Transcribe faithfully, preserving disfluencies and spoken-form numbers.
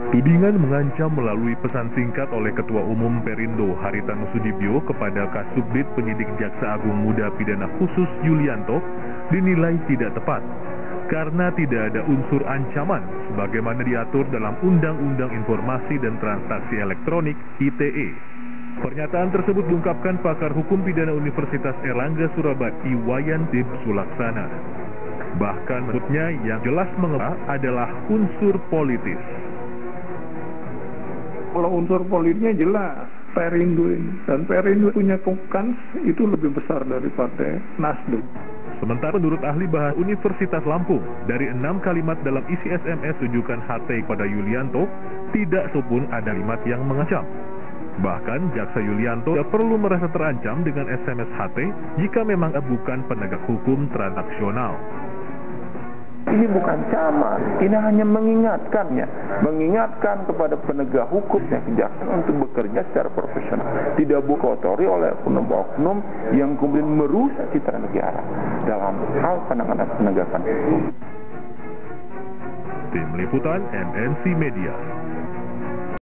Tudingan mengancam melalui pesan singkat oleh Ketua Umum Perindo Haritanu Sudibyo kepada Kasubdit Penyidik Jaksa Agung Muda Pidana Khusus Yulianto dinilai tidak tepat karena tidak ada unsur ancaman sebagaimana diatur dalam Undang-Undang Informasi dan Transaksi Elektronik I T E. Pernyataan tersebut diungkapkan pakar hukum pidana Universitas Erlangga Surabaya Iwayan Dib Sulaksana. Bahkan menurutnya yang jelas mengapa adalah unsur politis. Kalau unsur politiknya jelas, Perindo ini. Dan Perindo punya kans itu lebih besar daripada Nasdem. Sementara menurut ahli bahasa Universitas Lampung, dari enam kalimat dalam isi S M S rujukan H T pada Yulianto, tidak satupun ada kalimat yang mengancam. Bahkan Jaksa Yulianto tidak perlu merasa terancam dengan S M S H T jika memang bukan penegak hukum transaksional. Ini bukan ancaman, ini hanya mengingatkannya, mengingatkan kepada penegak hukum dan kejaksaan untuk bekerja secara profesional, tidak dikotori oleh oknum-oknum yang kemudian merusak citra negara dalam hal penanganan penegakan hukum. Tim Liputan M N C Media.